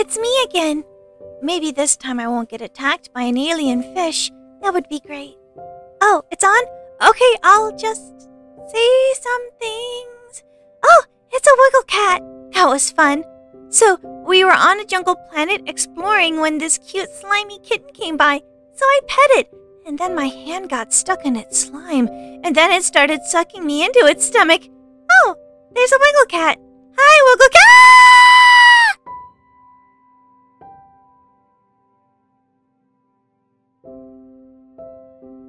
it's me again. Maybe this time I won't get attacked by an alien fish. That would be great. Oh, it's on? Okay, I'll just say some things. Oh, it's a WiggleCat. That was fun. So, we were on a jungle planet exploring when this cute slimy kitten came by. So I pet it, and then my hand got stuck in its slime, and then it started sucking me into its stomach. Oh, there's a WiggleCat. Hi, WiggleCat!